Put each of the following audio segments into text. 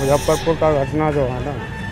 मुजफ्फरपुर का घटना जो है ना,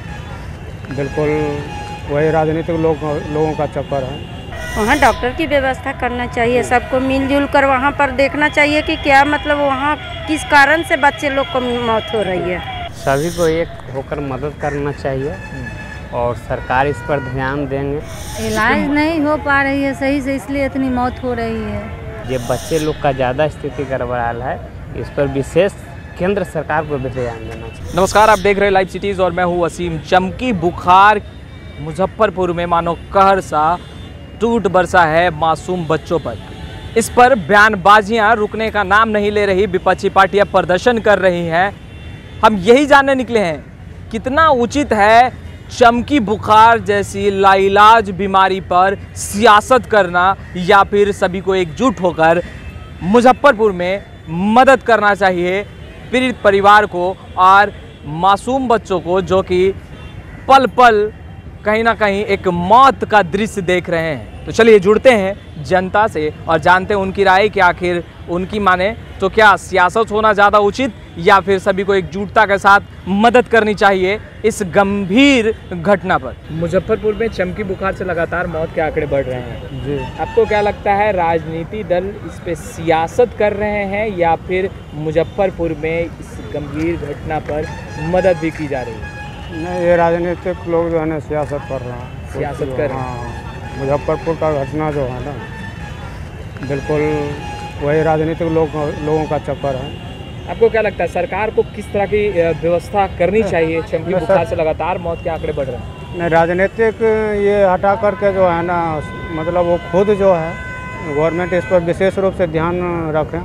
बिल्कुल वही राजनीतिक लोगों का चक्कर है। वहाँ डॉक्टर की व्यवस्था करना चाहिए, सबको मिलजुल कर वहाँ पर देखना चाहिए कि क्या मतलब वहाँ किस कारण से बच्चे लोग को मौत हो रही है। सभी को एक होकर मदद करना चाहिए और सरकार इस पर ध्यान देंगे। इलाज नहीं हो पा रही है सही से, इसलिए इतनी मौत हो रही है। ये बच्चे लोग का ज़्यादा स्थिति गड़बड़ाल है, इस पर विशेष केंद्र सरकार को भी ध्यान देना चाहिए। नमस्कार, आप देख रहे हैं लाइव सिटीज़ और मैं हूं वसीम। चमकी बुखार मुजफ्फरपुर में मानो कहर सा टूट बरसा है मासूम बच्चों पर। इस पर बयानबाजियां रुकने का नाम नहीं ले रही, विपक्षी पार्टियां प्रदर्शन कर रही हैं। हम यही जानने निकले हैं कितना उचित है चमकी बुखार जैसी लाइलाज बीमारी पर सियासत करना, या फिर सभी को एकजुट होकर मुजफ्फरपुर में मदद करना चाहिए पीड़ित परिवार को और मासूम बच्चों को, जो कि पल पल कहीं ना कहीं एक मौत का दृश्य देख रहे हैं। तो चलिए जुड़ते हैं जनता से और जानते हैं उनकी राय कि आखिर उनकी माने तो क्या सियासत होना ज़्यादा उचित या फिर सभी को एकजुटता के साथ मदद करनी चाहिए इस गंभीर घटना पर। मुजफ्फरपुर में चमकी बुखार से लगातार मौत के आंकड़े बढ़ रहे हैं जी। आपको क्या लगता है, राजनीति दल इस पे सियासत कर रहे हैं या फिर मुजफ्फरपुर में इस गंभीर घटना पर मदद भी की जा रही है? नहीं, ये राजनीतिक लोग जो है ना सियासत कर रहे हैं। सियासत कर रहे हैं। हाँ, मुजफ्फरपुर का घटना जो है ना, बिल्कुल वही राजनीतिक लोगों का चक्कर है। आपको क्या लगता है सरकार को किस तरह की व्यवस्था करनी चाहिए? चमकी बुखार से लगातार मौत के आंकड़े बढ़ रहे हैं। नहीं, राजनीतिक ये हटा करके जो है ना, मतलब वो खुद जो है गवर्नमेंट इस पर विशेष रूप से ध्यान रखें,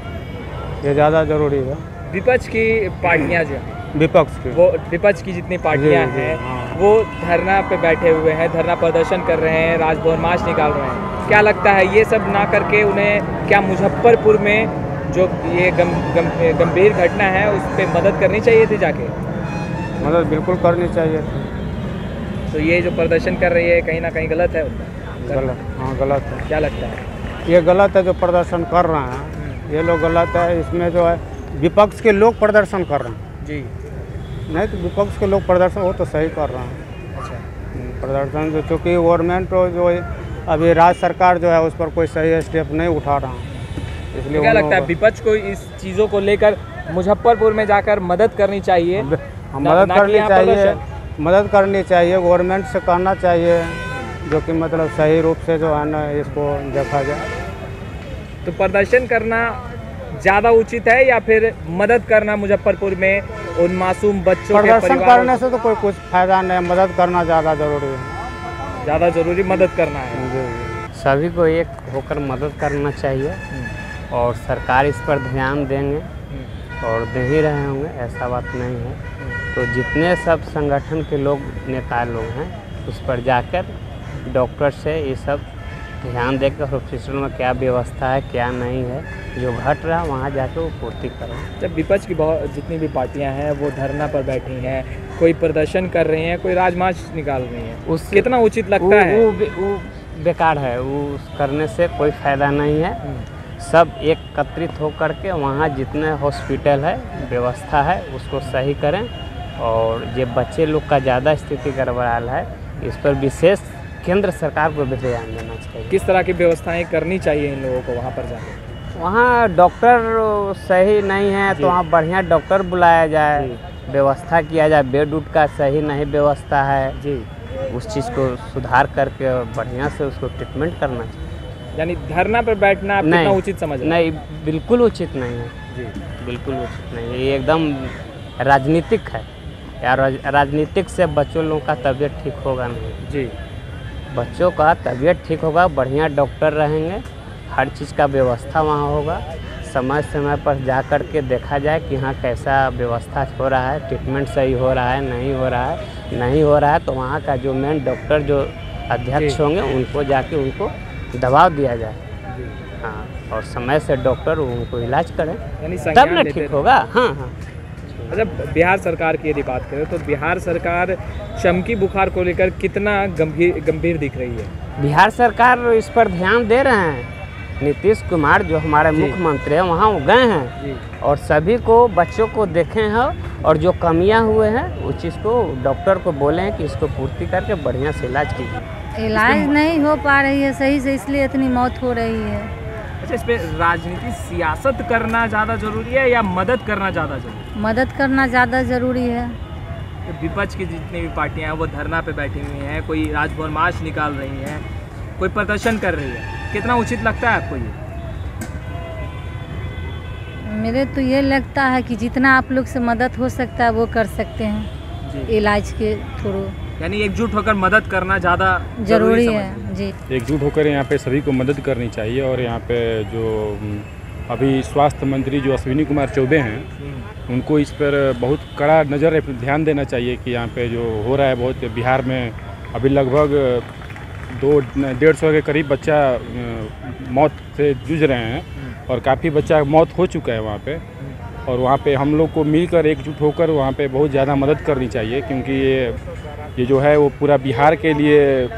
ये ज़्यादा ज़रूरी है। विपक्ष की पार्टियां जो हैं, विपक्ष की जितनी पार्टियां हैं वो धरना पे बैठे हुए हैं, धरना प्रदर्शन कर रहे हैं, राजभवन मार्च निकाल रहे हैं। क्या लगता है ये सब ना करके उन्हें क्या मुजफ्फरपुर में जो ये गंभीर घटना है उस पर मदद करनी चाहिए थी? जाके मदद बिल्कुल करनी चाहिए। तो ये जो प्रदर्शन कर रही है कहीं ना कहीं गलत है? गलत, हाँ गलत है। क्या लगता है? ये गलत है जो प्रदर्शन कर रहे हैं, ये लोग गलत है। इसमें जो है विपक्ष के लोग प्रदर्शन कर रहे हैं जी। नहीं तो विपक्ष के लोग प्रदर्शन वो तो सही कर रहे हैं। अच्छा, प्रदर्शन जो चूँकि गवर्नमेंट जो अभी राज्य सरकार जो है उस पर कोई सही स्टेप नहीं उठा रहा है, इसलिए क्या लगता है विपक्ष को इस चीज़ों को लेकर मुजफ्फरपुर में जाकर मदद करनी चाहिए? मदद करनी चाहिए, गवर्नमेंट से कहना चाहिए, जो कि मतलब सही रूप से जो है ना इसको देखा जाए। तो प्रदर्शन करना ज़्यादा उचित है या फिर मदद करना मुजफ्फरपुर में उन मासूम बच्चों के प्रदर्शन करने से तो कोई कुछ फायदा नहीं, मदद करना ज़्यादा ज़रूरी है। ज़्यादा ज़रूरी मदद करना है जी। सभी को एक होकर मदद करना चाहिए और सरकार इस पर ध्यान देंगे और दे ही रहे होंगे, ऐसा बात नहीं है। तो जितने सब संगठन के लोग, नेता लोग हैं, उस पर जाकर डॉक्टर से ये सब ध्यान देकर हॉस्पिटल में क्या व्यवस्था है क्या नहीं है, जो घट रहा है वहाँ जाकर वो पूर्ति करें। जब विपक्ष की बहुत जितनी भी पार्टियां हैं वो धरना पर बैठी हैं, कोई प्रदर्शन कर रही हैं, कोई राजमार्च निकाल रही हैं, उस कितना उचित लगता है? वो बेकार है, वो करने से कोई फ़ायदा नहीं है। सब एकत्रित होकर के वहाँ जितने हॉस्पिटल है व्यवस्था है उसको सही करें और ये बच्चे लोग का ज़्यादा स्थिति गड़बड़ाल है, इस पर विशेष केंद्र सरकार को भी ध्यान देना चाहिए। किस तरह की व्यवस्थाएं करनी चाहिए इन लोगों को वहाँ पर जाकर? वहाँ डॉक्टर सही नहीं है तो वहाँ बढ़िया डॉक्टर बुलाया जाए, व्यवस्था किया जाए। बेड उड का सही नहीं व्यवस्था है जी, उस चीज़ को सुधार करके बढ़िया से उसको ट्रीटमेंट करना चाहिए। यानी धरना पर बैठना आप कितना उचित समझ रहे हैं? नहीं, बिल्कुल उचित नहीं है जी, बिल्कुल उचित नहीं है। ये एकदम राजनीतिक है यार, राजनीतिक से बच्चों लोगों का तबीयत ठीक होगा नहीं जी। बच्चों का तबीयत ठीक होगा, बढ़िया डॉक्टर रहेंगे, हर चीज़ का व्यवस्था वहाँ होगा। समय समय पर जा कर के देखा जाए कि हाँ कैसा व्यवस्था हो रहा है, ट्रीटमेंट सही हो रहा है नहीं हो रहा है। नहीं हो रहा है तो वहाँ का जो मेन डॉक्टर जो अध्यक्ष होंगे उनको जाके उनको दबाव दिया जाए, हाँ, और समय से डॉक्टर उनको इलाज करें, तब ना ठीक होगा। हाँ हाँ। अच्छा, बिहार सरकार की यदि बात करें तो बिहार सरकार चमकी बुखार को लेकर कितना गंभीर दिख रही है? बिहार सरकार इस पर ध्यान दे रहे हैं, नीतीश कुमार जो हमारे मुख्यमंत्री हैं वहाँ वो गए हैं और सभी को बच्चों को देखे हैं और जो कमियां हुए हैं उस चीज़ को डॉक्टर को बोले हैं कि इसको पूर्ति करके बढ़िया से इलाज कीजिए। इलाज नहीं हो पा रही है सही से, इसलिए इतनी मौत हो रही है। अच्छा, इस पे राजनीति सियासत करना ज़्यादा ज़रूरी है या मदद करना ज़्यादा जरूरी है? मदद करना ज़्यादा ज़रूरी है। तो विपक्ष की जितनी भी पार्टियां हैं वो धरना पे बैठी हुई हैं, कोई राजभवन मार्च निकाल रही हैं, कोई प्रदर्शन कर रही है, कितना उचित लगता है आपको ये? मेरे तो ये लगता है कि जितना आप लोग से मदद हो सकता है वो कर सकते हैं इलाज के थ्रू। यानी एकजुट होकर मदद करना ज़्यादा जरूरी है जी। एकजुट होकर यहाँ पे सभी को मदद करनी चाहिए और यहाँ पे जो अभी स्वास्थ्य मंत्री जो अश्विनी कुमार चौबे हैं उनको इस पर बहुत कड़ा नज़र ध्यान देना चाहिए कि यहाँ पे जो हो रहा है बहुत बिहार में अभी लगभग 150 के करीब बच्चा मौत से जूझ रहे हैं और काफ़ी बच्चा मौत हो चुका है वहाँ पे। और वहाँ पे हम लोग को मिलकर एकजुट होकर वहाँ पे बहुत ज़्यादा मदद करनी चाहिए क्योंकि ये जो है वो पूरा बिहार के लिए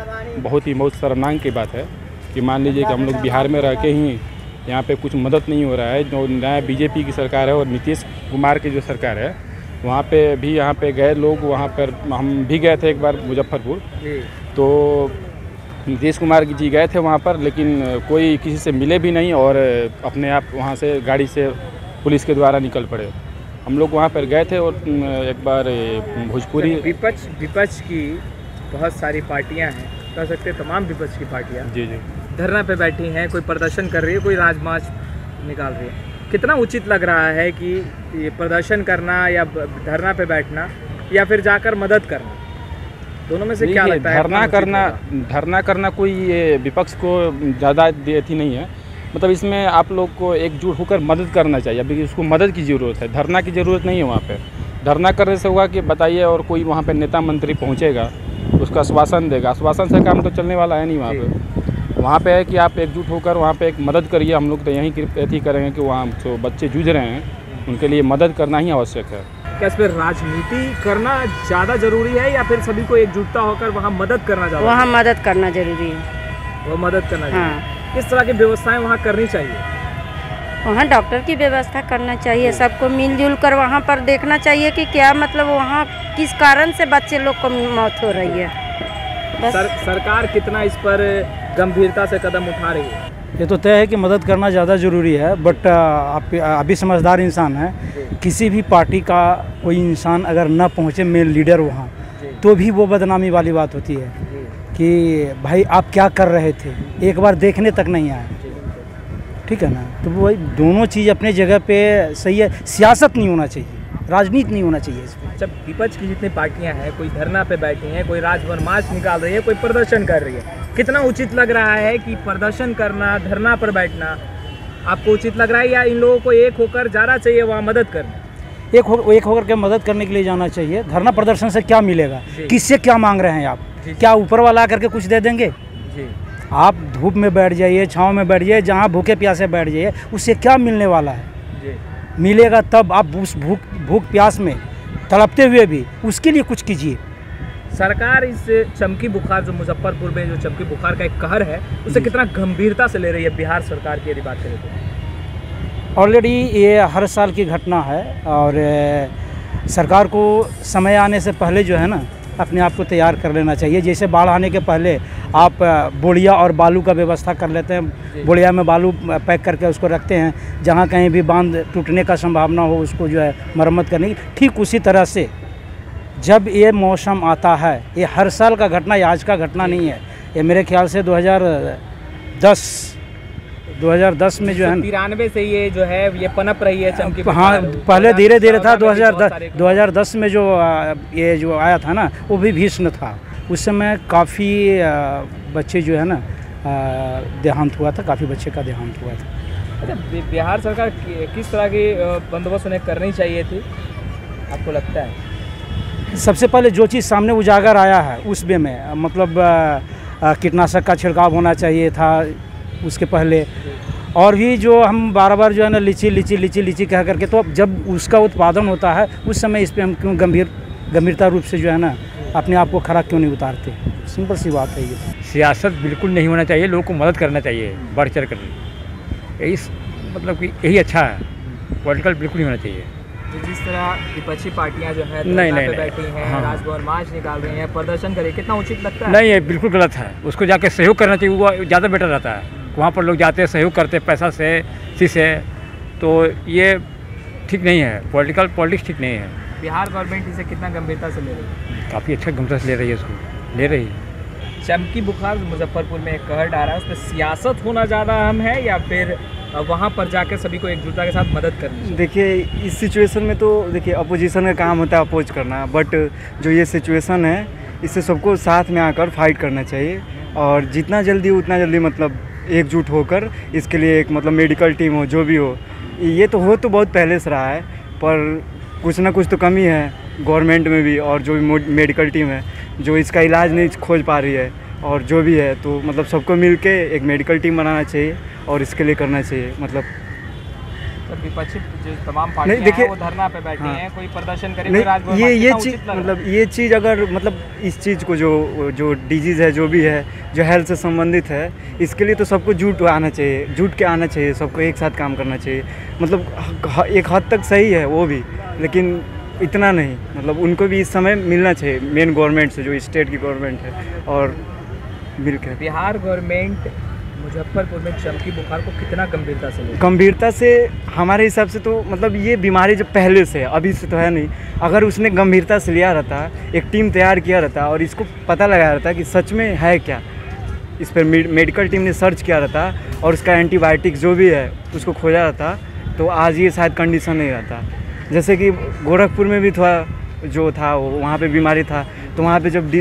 बहुत शर्मनाक की बात है कि मान लीजिए कि हम लोग बिहार में रह के ही यहाँ पे कुछ मदद नहीं हो रहा है। जो नया बीजेपी की सरकार है और नीतीश कुमार की जो सरकार है वहाँ पे भी यहाँ पे गए लोग, वहाँ पर हम भी गए थे एक बार मुजफ्फरपुर, तो नीतीश कुमार जी गए थे वहाँ पर लेकिन कोई किसी से मिले भी नहीं और अपने आप वहाँ से गाड़ी से पुलिस के द्वारा निकल पड़े। हम लोग वहाँ पर गए थे और एक बार भोजपुरी विपक्ष की बहुत सारी पार्टियां हैं, कह सकते हैं तमाम विपक्ष की पार्टियां जी धरना पे बैठी हैं, कोई प्रदर्शन कर रही है, कोई राजमार्च निकाल रही है। कितना उचित लग रहा है कि ये प्रदर्शन करना या धरना पे बैठना या फिर जाकर मदद करना, दोनों में से क्या लगता है? धरना करना कोई ये विपक्ष को ज़्यादा अथी नहीं है, मतलब इसमें आप लोग को एकजुट होकर मदद करना चाहिए। अभी उसको मदद की ज़रूरत है, धरना की ज़रूरत नहीं है। वहाँ पे धरना करने से होगा कि बताइए और कोई वहाँ पे नेता मंत्री पहुँचेगा उसका आश्वासन देगा, आश्वासन से काम तो चलने वाला है नहीं। वहाँ पे है कि आप एकजुट होकर वहाँ पे एक मदद करिए। हम लोग तो यहीं अथी करेंगे कि वहाँ जो बच्चे जूझ रहे हैं उनके लिए मदद करना ही आवश्यक है। क्या इस पर राजनीति करना ज़्यादा ज़रूरी है या फिर सभी को एकजुटता होकर वहाँ मदद करना ज़्यादा? वहाँ मदद करना जरूरी है। वो मदद करना हाँ। किस तरह की व्यवस्थाएं वहाँ करनी चाहिए? वहाँ डॉक्टर की व्यवस्था करना चाहिए, सबको मिलजुल कर वहाँ पर देखना चाहिए कि क्या मतलब वहाँ किस कारण से बच्चे लोग को मौत हो रही है। बस सरकार कितना इस पर गंभीरता से कदम उठा रही है? ये तो तय है कि मदद करना ज़्यादा ज़रूरी है, बट आप अभी समझदार इंसान हैं, किसी भी पार्टी का कोई इंसान अगर न पहुँचे मेन लीडर वहाँ तो भी वो बदनामी वाली बात होती है कि भाई आप क्या कर रहे थे, एक बार देखने तक नहीं आए। ठीक है ना, तो वही दोनों चीज़ अपने जगह पे सही है। सियासत नहीं होना चाहिए, राजनीति नहीं होना चाहिए इसमें। जब विपक्ष की जितनी पार्टियां हैं, कोई धरना पे बैठी हैं, कोई राजभवन मार्च निकाल रही है, कोई प्रदर्शन कर रही है, कितना उचित लग रहा है कि प्रदर्शन करना, धरना पर बैठना आपको उचित लग रहा है या इन लोगों को एक होकर जाना चाहिए वहाँ मदद करना? एक होकर के मदद करने के लिए जाना चाहिए। धरना प्रदर्शन से क्या मिलेगा, किससे क्या मांग रहे हैं आप? क्या ऊपर वाला आकर के कुछ दे देंगे? आप धूप में बैठ जाइए, छाँव में बैठ जाइए, जहाँ भूखे प्यासे बैठ जाइए, उससे क्या मिलने वाला है? मिलेगा तब आप उस भूख प्यास में तड़पते हुए भी उसके लिए कुछ कीजिए। सरकार इस चमकी बुखार जो मुजफ्फरपुर में जो चमकी बुखार का एक कहर है उसे कितना गंभीरता से ले रही है बिहार सरकार की, यदि बात करें तो? ऑलरेडी ये हर साल की घटना है और सरकार को समय आने से पहले जो है ना अपने आप को तैयार कर लेना चाहिए। जैसे बाढ़ आने के पहले आप बोरिया और बालू का व्यवस्था कर लेते हैं, बोरिया में बालू पैक करके उसको रखते हैं, जहाँ कहीं भी बांध टूटने का संभावना हो उसको जो है मरम्मत करने की। ठीक उसी तरह से जब ये मौसम आता है, ये हर साल का घटना, ये आज का घटना नहीं है, ये मेरे ख्याल से 2010 में जो है 93 से ये जो है ये पनप रही है चमकी बुखार। हाँ, पहले धीरे धीरे था। 2010 में जो ये जो आया था ना वो भी भीषण था। उस समय काफ़ी बच्चे जो है ना देहांत हुआ था, काफ़ी बच्चे का देहांत हुआ था। अच्छा, बिहार सरकार किस तरह की बंदोबस्त उन्हें करनी चाहिए थी आपको लगता है? सबसे पहले जो चीज़ सामने उजागर आया है उस वे में मतलब कीटनाशक का छिड़काव होना चाहिए था उसके पहले। और भी जो हम बार जो है ना लीची कह करके, तो जब उसका उत्पादन होता है उस समय इस पर हम क्यों गंभीरता रूप से जो है ना अपने आप को खरा क्यों नहीं उतारते? सिंपल सी बात है ये। सियासत बिल्कुल नहीं होना चाहिए, लोगों को मदद करना चाहिए बढ़ चढ़ कर। यही मतलब कि यही अच्छा है, पॉलिटिकल बिल्कुल नहीं होना चाहिए। तो जिस तरह विपक्षी पार्टियां जो है नहीं, धरना पे नहीं, बैठी हैं, हाँ। राजभवन मार्च निकाल रही हैं, प्रदर्शन करे, कितना उचित लगता है? नहीं, ये बिल्कुल गलत है। उसको जाके सहयोग करना चाहिए, वो ज़्यादा बेटर रहता है। वहाँ पर लोग जाते हैं, सहयोग करते हैं पैसा से, किसी से, तो ये ठीक नहीं है। पॉलिटिक्स ठीक नहीं है। बिहार गवर्नमेंट इसे कितना गंभीरता से ले रही है? काफ़ी अच्छा गंभीरता से ले रही है, इसको ले रही है। चमकी बुखार मुजफ्फरपुर में एक कहर डाला है, उसमें सियासत होना ज़्यादा अहम है या फिर वहाँ पर जाकर सभी को एकजुटता के साथ मदद करनी? देखिए, इस सिचुएशन में तो देखिए अपोजिशन का काम होता है अपोज करना, बट जो ये सिचुएशन है इससे सबको साथ में आकर फाइट करना चाहिए और जितना जल्दी उतना जल्दी मतलब एकजुट होकर इसके लिए एक मतलब मेडिकल टीम हो, जो भी हो। ये तो बहुत पहले से रहा है, पर कुछ ना कुछ तो कमी है गवर्नमेंट में भी, और जो भी मेडिकल टीम है जो इसका इलाज नहीं खोज पा रही है, और जो भी है तो मतलब सबको मिलके एक मेडिकल टीम बनाना चाहिए और इसके लिए करना चाहिए। मतलब तो विपक्षी जो तमाम पार्टियां देखिए, हैं वो धरना पे बैठी हाँ। हैं, कोई प्रदर्शन करे, नहीं, कोई राजभवन ये मार्च, चीज़ कितना उचित लग रहा है? मतलब ये चीज़ अगर मतलब इस चीज़ को जो डिजीज़ है, जो भी है, जो हेल्थ से संबंधित है, इसके लिए तो सबको जुट के आना चाहिए, सबको एक साथ काम करना चाहिए। मतलब एक हद तक सही है वो भी, लेकिन इतना नहीं। मतलब उनको भी इस समय मिलना चाहिए मेन गवर्नमेंट से, जो स्टेट की गवर्नमेंट है, और मिलकर। बिहार गवर्नमेंट मुजफ्फरपुर में चमकी बुखार को कितना गंभीरता से ले? गंभीरता से हमारे हिसाब से तो मतलब ये बीमारी जब पहले से है, अभी से तो है नहीं। अगर उसने गंभीरता से लिया रहता, एक टीम तैयार किया रहता और इसको पता लगाया रहता कि सच में है क्या, इस पर मेडिकल टीम ने सर्च किया रहता और उसका एंटीबायोटिक जो भी है उसको खोजा रहता, तो आज ये शायद कंडीशन नहीं रहता। जैसे कि गोरखपुर में भी थोड़ा जो था वहाँ पे बीमारी था, तो वहाँ पे जब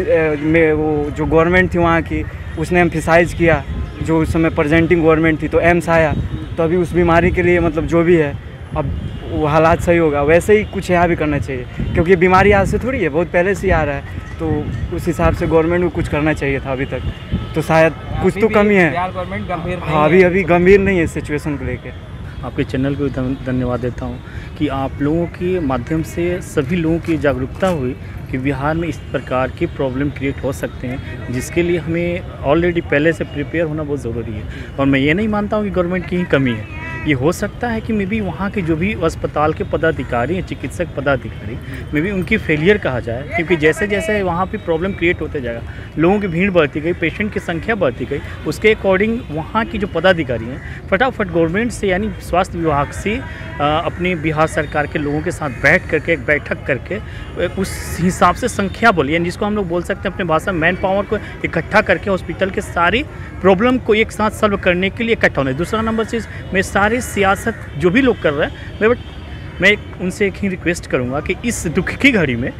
वो जो गवर्नमेंट थी वहाँ की, उसने एम्फिसाइज किया, जो उस समय प्रेजेंटिंग गवर्नमेंट थी, तो एम्स आया, तो अभी उस बीमारी के लिए मतलब जो भी है अब वो हालात सही होगा। वैसे ही कुछ यहाँ भी करना चाहिए, क्योंकि बीमारी आज से थोड़ी है, बहुत पहले से ही आ रहा है, तो उस हिसाब से गवर्नमेंट को कुछ करना चाहिए था अभी तक। तो शायद कुछ तो कमी है। बिहार गवर्नमेंट गंभीर नहीं हाँ, है। अभी गंभीर नहीं है सिचुएशन को लेकर। आपके चैनल को धन्यवाद देता हूँ कि आप लोगों के माध्यम से सभी लोगों की जागरूकता हुई कि बिहार में इस प्रकार के प्रॉब्लम क्रिएट हो सकते हैं, जिसके लिए हमें ऑलरेडी पहले से प्रिपेयर होना बहुत ज़रूरी है। और मैं ये नहीं मानता हूँ कि गवर्नमेंट की ही कमी है। ये हो सकता है कि मे बी वहाँ के जो भी अस्पताल के पदाधिकारी हैं, चिकित्सक पदाधिकारी, मे बी उनकी फेलियर कहा जाए, क्योंकि जैसे जैसे वहाँ पे प्रॉब्लम क्रिएट होते जाएगा, लोगों की भीड़ बढ़ती गई, पेशेंट की संख्या बढ़ती गई, उसके अकॉर्डिंग वहाँ की जो पदाधिकारी हैं फटाफट गवर्नमेंट से यानी स्वास्थ्य विभाग से अपने बिहार सरकार के लोगों के साथ बैठ करके एक बैठक करके उस हिसाब से संख्या बोलिए, जिसको हम लोग बोल सकते हैं अपने भाषा में मैन पावर को इकट्ठा करके हॉस्पिटल के सारी प्रॉब्लम को एक साथ सॉल्व करने के लिए इकट्ठा होना। दूसरा नंबर चीज़, मैं सारे सियासत जो भी लोग कर रहे हैं, मैं उनसे एक ही रिक्वेस्ट करूंगा कि इस दुख की घड़ी में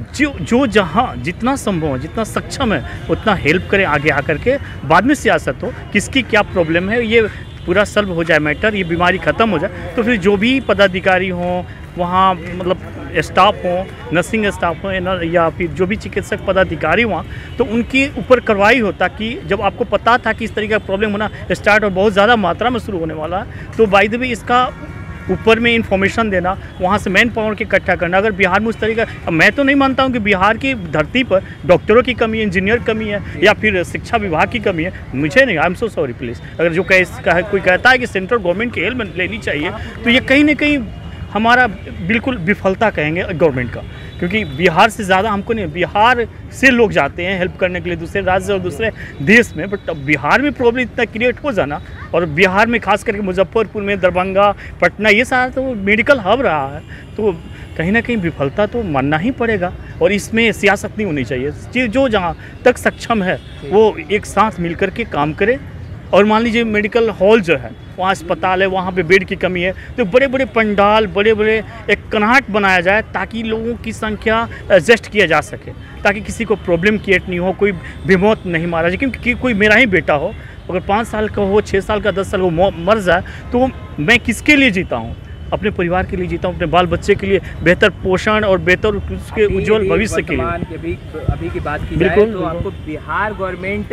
जो जहाँ जितना संभव है, जितना सक्षम है, उतना हेल्प करें आगे आकर के। बाद में सियासत हो, किसकी क्या प्रॉब्लम है ये पूरा सॉल्व हो जाए मैटर, ये बीमारी ख़त्म हो जाए, तो फिर जो भी पदाधिकारी हों वहाँ, मतलब स्टाफ हो, नर्सिंग स्टाफ हो या फिर जो भी चिकित्सक पदाधिकारी वहाँ, तो उनके ऊपर कार्रवाई हो, ताकि जब आपको पता था कि इस तरीके का प्रॉब्लम होना स्टार्ट और बहुत ज़्यादा मात्रा में शुरू होने वाला है, तो बाय द वे इसका ऊपर में इंफॉर्मेशन देना, वहाँ से मैन पावर के इकट्ठा करना। अगर बिहार में उस तरीका, मैं तो नहीं मानता हूँ कि बिहार की धरती पर डॉक्टरों की कमी है, इंजीनियर कमी है या फिर शिक्षा विभाग की कमी है, मुझे नहीं, I am so sorry please. अगर जो कोई कहता है कि सेंट्रल गवर्नमेंट की हेल्प लेनी चाहिए, तो ये कहीं ना कहीं हमारा बिल्कुल विफलता कहेंगे गवर्नमेंट का, क्योंकि बिहार से ज़्यादा हमको नहीं, बिहार से लोग जाते हैं हेल्प करने के लिए दूसरे राज्य और दूसरे देश में, बट बिहार में प्रॉब्लम इतना क्रिएट हो जाना, और बिहार में खास करके मुजफ्फरपुर में, दरभंगा, पटना, ये सारा तो मेडिकल हब रहा है, तो कहीं ना कहीं विफलता तो मानना ही पड़ेगा। और इसमें सियासत नहीं होनी चाहिए, जो जहाँ तक सक्षम है वो एक साथ मिल कर के काम करे। और मान लीजिए मेडिकल हॉल जो है, वहाँ अस्पताल है, वहाँ पे बेड की कमी है, तो बड़े बड़े पंडाल, बड़े बड़े एक कनाहट बनाया जाए, ताकि लोगों की संख्या एडजस्ट किया जा सके, ताकि किसी को प्रॉब्लम क्रिएट नहीं हो, कोई बेमौत नहीं मारा जाए। क्योंकि कोई मेरा ही बेटा हो, अगर 5 साल का हो, 6 साल का, 10 साल का मर जाए, तो मैं किसके लिए जीता हूँ? अपने परिवार के लिए जीता हूँ, अपने बाल बच्चे के लिए बेहतर पोषण और बेहतर उसके उज्जवल भविष्य के लिए। अभी की बात की जाए तो आपको बिहार गवर्नमेंट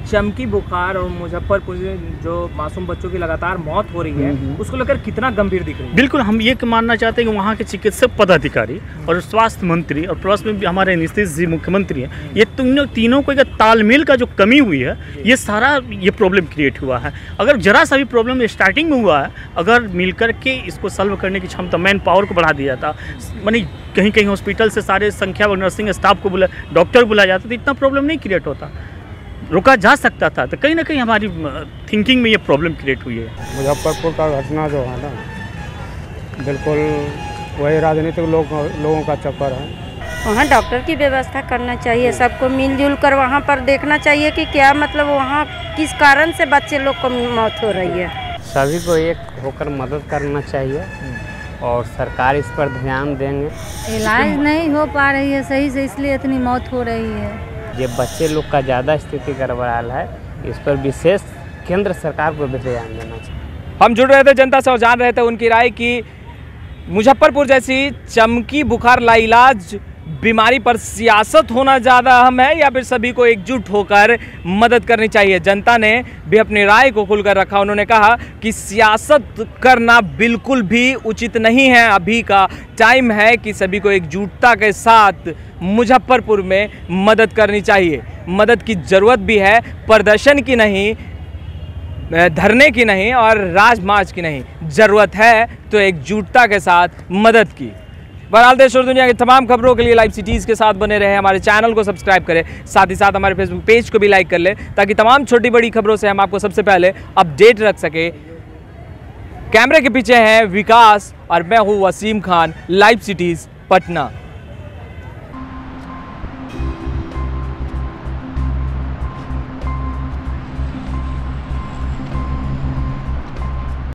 चमकी बुखार और मुजफ्फरपुर में जो मासूम बच्चों की लगातार मौत हो रही है उसको लेकर कितना गंभीर दिख रही है? बिल्कुल, हम ये मानना चाहते हैं कि वहाँ के चिकित्सक पदाधिकारी और स्वास्थ्य मंत्री और प्लस में भी हमारे नीतीश जी मुख्यमंत्री हैं, ये तीनों को एक तालमेल का जो कमी हुई है, ये सारा ये प्रॉब्लम क्रिएट हुआ है। अगर जरा सा भी प्रॉब्लम स्टार्टिंग में हुआ है, अगर मिलकर के इसको सॉल्व करने की क्षमता, मैन पावर को बढ़ा दिया जाता, मानी कहीं कहीं हॉस्पिटल से सारे संख्या और नर्सिंग स्टाफ को डॉक्टर बुलाया जाता तो इतना प्रॉब्लम नहीं क्रिएट होता, रोका जा सकता था। तो कहीं ना कहीं हमारी थिंकिंग में ये प्रॉब्लम क्रिएट हुई है। मुजफ्फरपुर का घटना जो है ना, बिल्कुल वही राजनीतिक लोगों का चक्कर है। वहाँ डॉक्टर की व्यवस्था करना चाहिए, सबको मिलजुल कर वहाँ पर देखना चाहिए कि क्या मतलब वहाँ किस कारण से बच्चे लोग को मौत हो रही है। सभी को एक होकर मदद करना चाहिए और सरकार इस पर ध्यान देंगे। इलाज नहीं हो पा रही है सही से, इसलिए इतनी मौत हो रही है। ये बच्चे लोग का ज़्यादा स्थिति गड़बड़ाल है, इस पर विशेष केंद्र सरकार को भी ध्यान देना चाहिए। हम जुड़ रहे थे जनता से और जान रहे थे उनकी राय कि मुजफ्फरपुर जैसी चमकी बुखार लाइलाज बीमारी पर सियासत होना ज़्यादा अहम है या फिर सभी को एकजुट होकर मदद करनी चाहिए। जनता ने भी अपनी राय को खुलकर रखा। उन्होंने कहा कि सियासत करना बिल्कुल भी उचित नहीं है। अभी का टाइम है कि सभी को एकजुटता के साथ मुजफ्फरपुर में मदद करनी चाहिए। मदद की ज़रूरत भी है, प्रदर्शन की नहीं, धरने की नहीं और राजमार्च की नहीं, ज़रूरत है तो एकजुटता के साथ मदद की। बहरहाल देश और दुनिया की तमाम खबरों के लिए लाइव सिटीज़ के साथ बने रहे। हमारे चैनल को सब्सक्राइब करें, साथ ही साथ हमारे फेसबुक पेज को भी लाइक कर लें ताकि तमाम छोटी बड़ी खबरों से हम आपको सबसे पहले अपडेट रख सके। कैमरे के पीछे हैं विकास और मैं हूँ वसीम खान, लाइव सिटीज़ पटना।